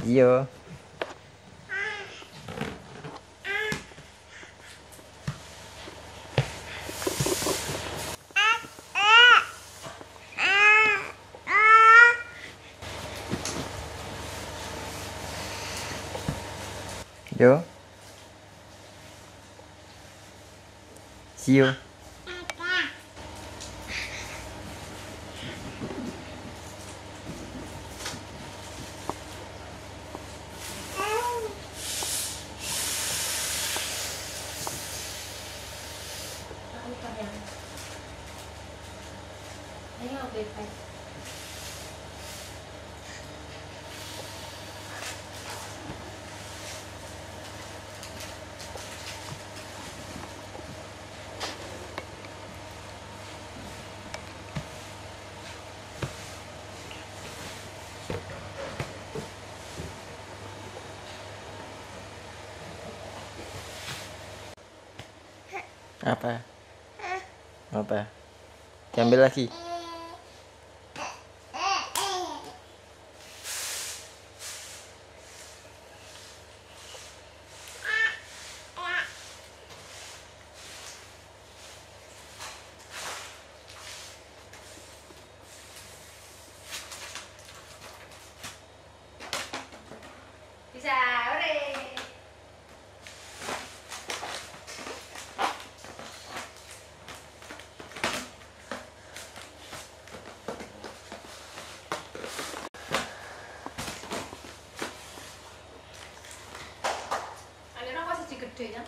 Iya. Yo. See you. Apa? Apa? Diambil lagi. Bisa, ore. Akhirnya kok siji gede ya.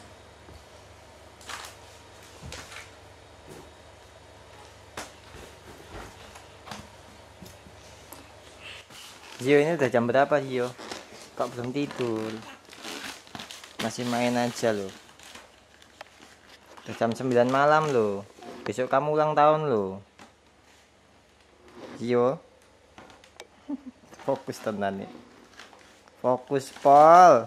Zio, ini udah jam berapa, Zio? Kok belum tidur? Masih main aja loh. Udah jam 9 malam loh. Besok kamu ulang tahun loh. Zio. Fokus tenan nih. Fokus, Pol.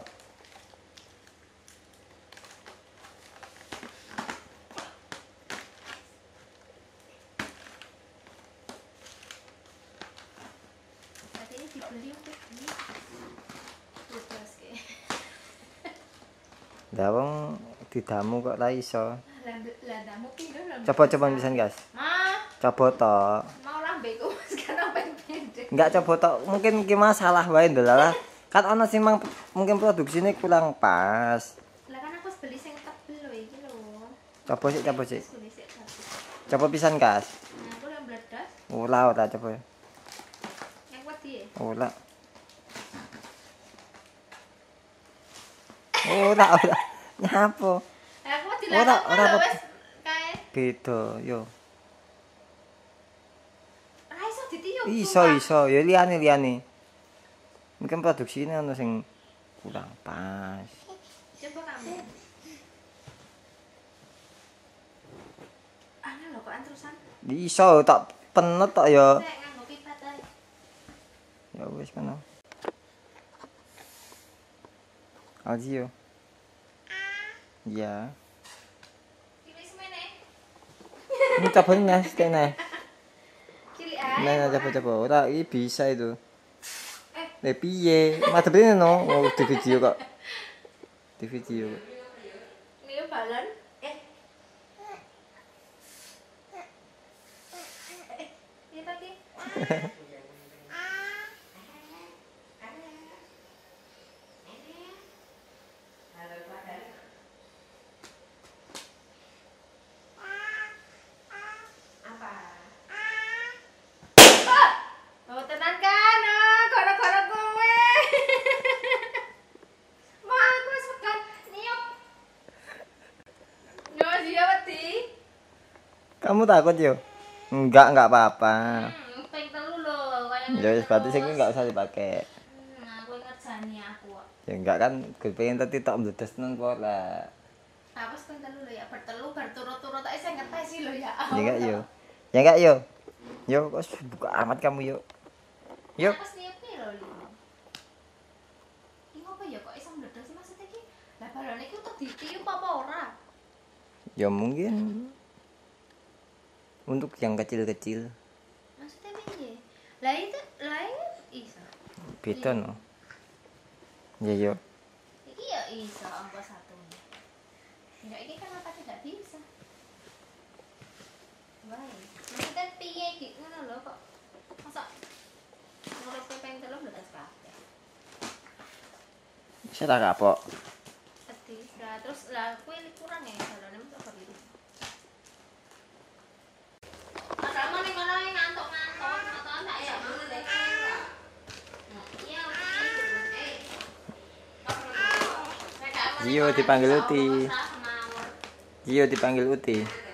Tadi ini dibeli untuk ini. Bebas ke. Dawang didamu kok ra iso. Lah damu pindho lho. Coba pisan, guys. Ma, Coba tok. mau lambeku sekarang pengen pendek. Enggak coba tok. Mungkin ki masalah wae ndelalah. Kan ana sing mungkin produksinya kurang pas. Lah kan aku beli sing tebel lho iki lho. Coba sih. Beli sik satu. Coba pisan, guys. Nah, aku yang bledas. Ora coba. Yang wedi ya. Ora. Ora. Nyapo? Lah aku wedi Ora, lah ora, wis kae. Beda, yo. Ora iso ditiup. Iso, ya liyane. Mungkin produksinya ono sing kurang pas. Coba kamu. Ana lho kok terusan. Iso tak penet tok ya. Nek nganggo pipat ae. Ya wis kono. Alzio. Ya. Kiri semene. Ini coba nes tene. Kiri ae. Nah, coba. Ora, ini bisa itu. Piye? Madepne no. Oh, di video kok. Di video. Ini balon. Ini tadi. Oh, tenan kan? Gara-gara kowe. Wah, aku wis pegat niup. Yo, dia wedi. Kamu takut yo? Enggak apa-apa. Ping telu lho, kaya Ya wis berarti sing enggak usah dipakai. Aku ngerjani aku kok. Ya enggak kan, gue pengen tadi tak meledes nang ora. Apa ping telu lho ya, bertelu berturut-turut ae sing ngetesi lho ya. Ya enggak yo. Ya enggak yo. Yo, kok buka amat kamu yo. Yuk. Pas niup nih lho. Iki apa ya kok iso meledos sih maksudnya iki? Lah balone iki untuk ditiup apa ora? Ya mungkin untuk yang kecil-kecil. Maksudnya piye? Lah itu iso. Beda no. Ya yo. Iki ya iso angka satu. Enggak, ini kenapa tidak bisa? Wah, maksudnya piye iki ngono lho kok. Masa ngurus pepeng 13 kabeh. Saya tak kapok. Sedih. Lah terus lah kuwi kurang ya balone mesti kok gitu. Ada mau ning kono ngantuk-ngantuk, nonton tak ya ngono deh. Iya, Gio dipanggil Uti. Gio dipanggil Uti.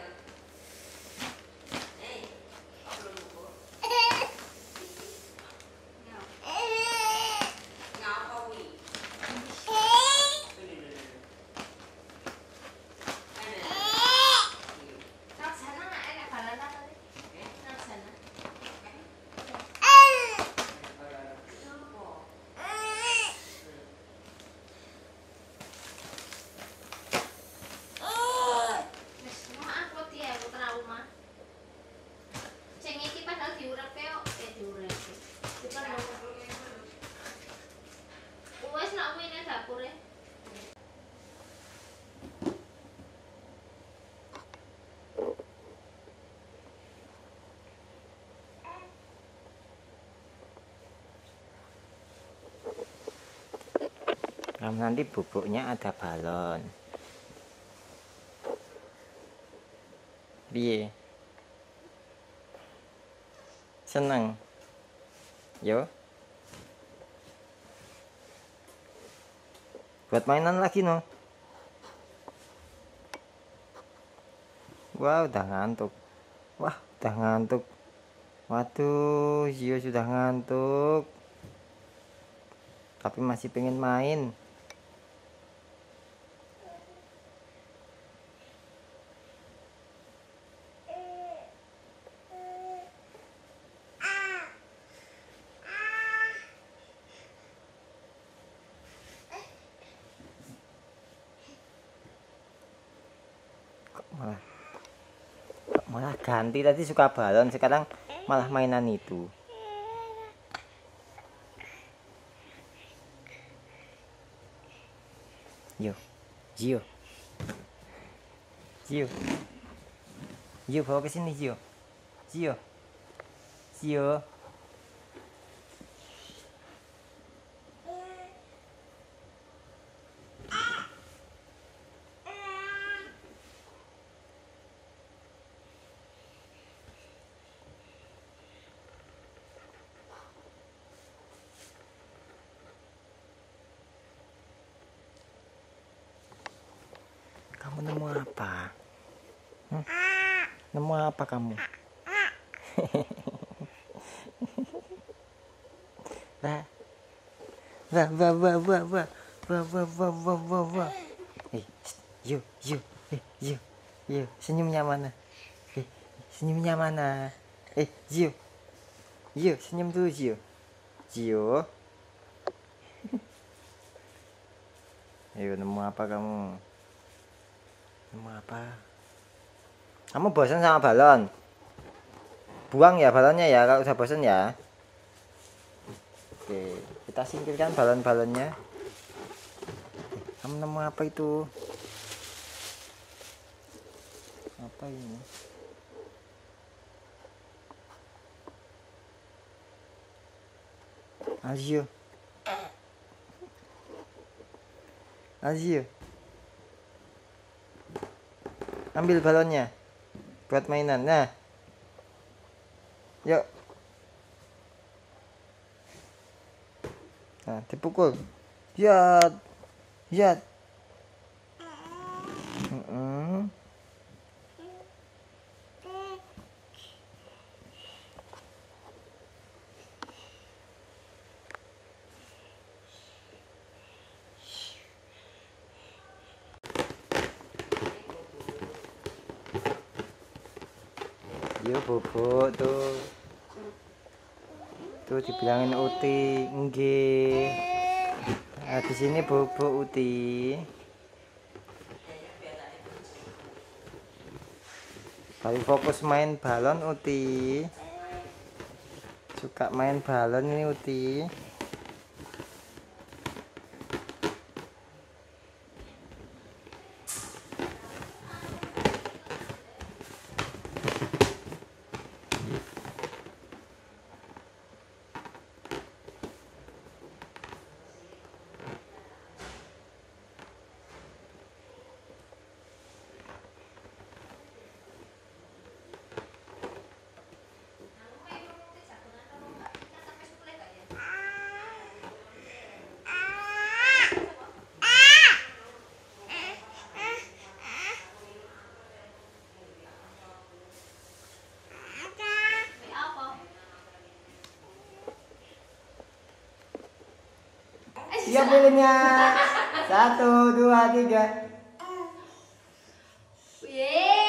Nanti bubuknya ada balon. Piye? Seneng? Yo. Buat mainan lagi no. Wah, udah ngantuk. Wah, udah ngantuk. Waduh, Gio sudah ngantuk. Tapi masih pengen main. Malah ganti, tadi suka balon, sekarang malah mainan itu. Yo, Gio, Gio, Gio bawa ke sini Gio, Gio, Gio. Kamu nemu apa? Nemu apa kamu? Wah, wah, wah, wah, wah, wah, wah, wah, wah, wah, wah, wah. Yo, yo, yo, yo, senyumnya mana? Senyumnya mana? Gio, Gio, senyum dulu Gio, Gio. Ayo, nemu apa kamu? Nemu apa? Kamu bosan sama balon? Buang ya balonnya ya, kalau udah bosan ya. Oke, kita singkirkan balon-balonnya. Kamu nemu apa itu? Apa ini? Azio. Azio. Ambil balonnya buat mainan. Nah, yuk. Nah, dipukul. Yat, yat. Yo bubuk tuh. Tuh dibilangin Uti, nggih. Nah, di sini bubuk Uti. Baru fokus main balon Uti. Suka main balon ini Uti. Siap lilinnya. 1, 2, 3. Yeay.